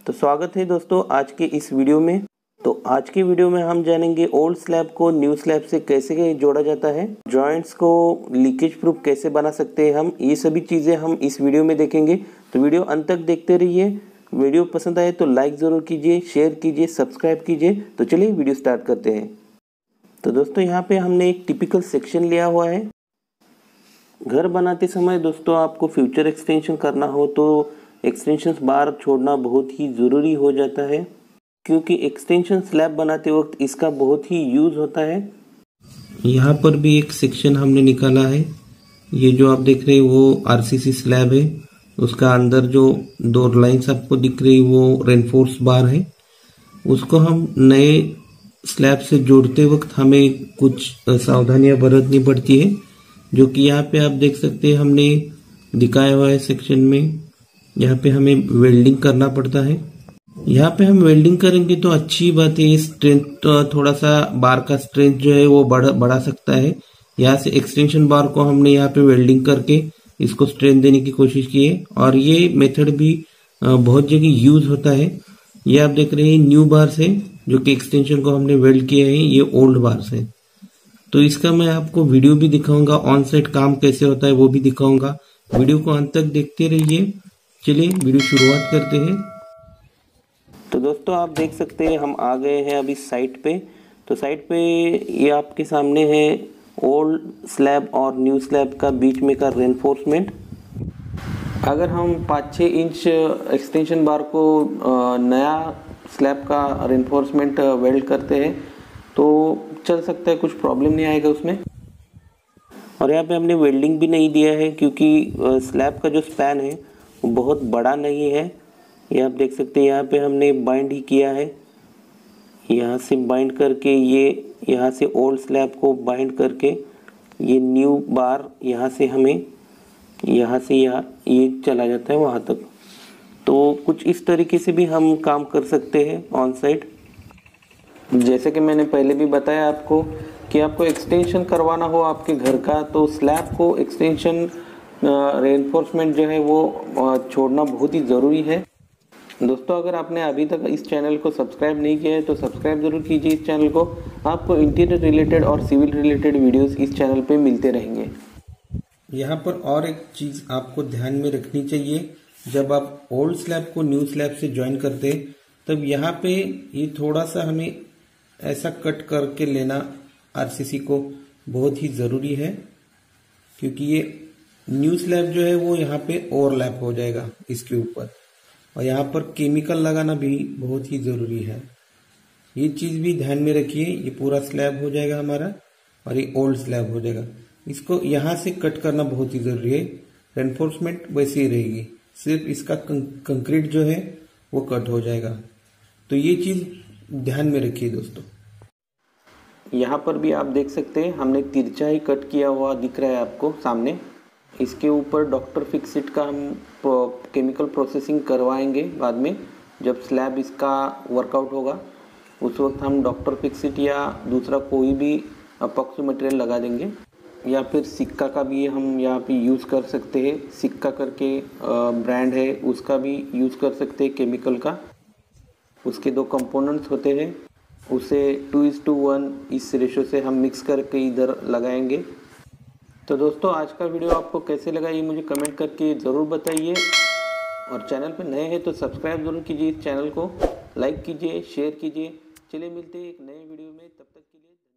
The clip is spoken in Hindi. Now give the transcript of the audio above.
तो स्वागत है दोस्तों आज के इस वीडियो में। तो आज की वीडियो में हम जानेंगे ओल्ड स्लैब को न्यू स्लैब से कैसे जोड़ा जाता है, जॉइंट्स को लीकेज प्रूफ कैसे बना सकते हैं हम, ये सभी चीज़ें हम इस वीडियो में देखेंगे। तो वीडियो अंत तक देखते रहिए। वीडियो पसंद आए तो लाइक ज़रूर कीजिए, शेयर कीजिए, सब्सक्राइब कीजिए। तो चलिए वीडियो स्टार्ट करते हैं। तो दोस्तों यहाँ पे हमने एक टिपिकल सेक्शन लिया हुआ है। घर बनाते समय दोस्तों आपको फ्यूचर एक्सटेंशन करना हो तो एक्सटेंशन बार छोड़ना बहुत ही ज़रूरी हो जाता है, क्योंकि एक्सटेंशन स्लैब बनाते वक्त इसका बहुत ही यूज़ होता है। यहाँ पर भी एक सेक्शन हमने निकाला है। ये जो आप देख रहे हैं वो आरसीसी स्लैब है। उसका अंदर जो दो लाइंस आपको दिख रही वो रेनफोर्स बार है। उसको हम नए स्लैब से जोड़ते वक्त हमें कुछ सावधानियां बरतनी पड़ती है, जो कि यहाँ पे आप देख सकते हैं हमने दिखाया हुआ है सेक्शन में। यहाँ पे हमें वेल्डिंग करना पड़ता है। यहाँ पे हम वेल्डिंग करेंगे तो अच्छी बात है, स्ट्रेंथ थोड़ा सा बार का स्ट्रेंथ जो है वो बढ़ा सकता है। यहाँ से एक्सटेंशन बार को हमने यहाँ पे वेल्डिंग करके इसको स्ट्रेंथ देने की कोशिश की है, और ये मेथड भी बहुत जगह यूज होता है। ये आप देख रहे हैं न्यू बार से, जो कि एक्सटेंशन को हमने वेल्ड किया है, ये ओल्ड बार से। तो इसका मैं आपको वीडियो भी दिखाऊंगा, ऑन साइट काम कैसे होता है वो भी दिखाऊंगा। वीडियो को अंत तक देखते रहिए। चलिए वीडियो शुरुआत करते हैं। तो दोस्तों आप देख सकते हैं हम आ गए हैं अभी साइट पे। तो साइट पे ये आपके सामने है ओल्ड स्लैब और न्यू स्लैब का बीच में का रेनफोर्समेंट। अगर हम 5-6 इंच एक्सटेंशन बार को नया स्लैब का रेनफोर्समेंट वेल्ड करते हैं तो चल सकता है, कुछ प्रॉब्लम नहीं आएगा उसमें। और यहाँ पे हमने वेल्डिंग भी नहीं दिया है, क्योंकि स्लैब का जो स्पैन है वो बहुत बड़ा नहीं है। ये आप देख सकते हैं यहाँ पे हमने बाइंड ही किया है। यहाँ से बाइंड करके ये यहाँ से ओल्ड स्लैब को बाइंड करके ये न्यू बार यहाँ से हमें यहाँ से ये चला जाता है वहाँ तक। तो कुछ इस तरीके से भी हम काम कर सकते हैं ऑन साइट। जैसे कि मैंने पहले भी बताया आपको कि आपको एक्सटेंशन करवाना हो आपके घर का, तो स्लैब को एक्सटेंशन रेनफोर्समेंट जो है वो छोड़ना बहुत ही ज़रूरी है। दोस्तों अगर आपने अभी तक इस चैनल को सब्सक्राइब नहीं किया है तो सब्सक्राइब ज़रूर कीजिए इस चैनल को। आपको इंटीरियर रिलेटेड और सिविल रिलेटेड वीडियोस इस चैनल पे मिलते रहेंगे। यहाँ पर और एक चीज़ आपको ध्यान में रखनी चाहिए, जब आप ओल्ड स्लैब को न्यू स्लैब से ज्वाइन करते हैं तब यहाँ पे ये थोड़ा सा हमें ऐसा कट करके लेना आरसीसी को बहुत ही ज़रूरी है, क्योंकि ये न्यू स्लैब जो है वो यहाँ पे ओवरलैप हो जाएगा इसके ऊपर। और यहाँ पर केमिकल लगाना भी बहुत ही ज़रूरी है। ये चीज़ भी ध्यान में रखिए। ये पूरा स्लैब हो जाएगा हमारा और ये ओल्ड स्लैब हो जाएगा। इसको यहाँ से कट करना बहुत ही ज़रूरी है। रेनफोर्समेंट वैसे ही रहेगी, सिर्फ इसका कंक्रीट जो है वो कट हो जाएगा। तो ये चीज़ ध्यान में रखिए दोस्तों। यहाँ पर भी आप देख सकते हैं हमने तिरछा ही कट किया हुआ दिख रहा है आपको सामने। इसके ऊपर डॉक्टर फिक्सिट का हम केमिकल प्रोसेसिंग करवाएंगे बाद में, जब स्लैब इसका वर्कआउट होगा उस वक्त हम डॉक्टर फिक्सिट या दूसरा कोई भी अपॉक्सी मटेरियल लगा देंगे, या फिर सिक्का का भी हम यहाँ पे यूज़ कर सकते हैं। सिक्का करके ब्रांड है, उसका भी यूज़ कर सकते हैं केमिकल का। उसके 2 कंपोनेंट्स होते हैं, उसे 2:1 इस रेशो से हम मिक्स करके इधर लगाएंगे। तो दोस्तों आज का वीडियो आपको कैसे लगा ये मुझे कमेंट करके ज़रूर बताइए, और चैनल पर नए हैं तो सब्सक्राइब ज़रूर कीजिए इस चैनल को, लाइक कीजिए, शेयर कीजिए। चलिए मिलते हैं एक नए वीडियो में, तब तक के लिए।